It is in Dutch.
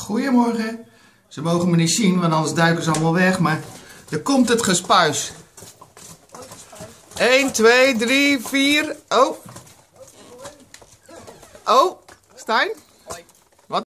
Goedemorgen. Ze mogen me niet zien, want anders duiken ze allemaal weg, maar er komt het gespuis. 1, 2, 3, 4. Oh. Oh, Stijn?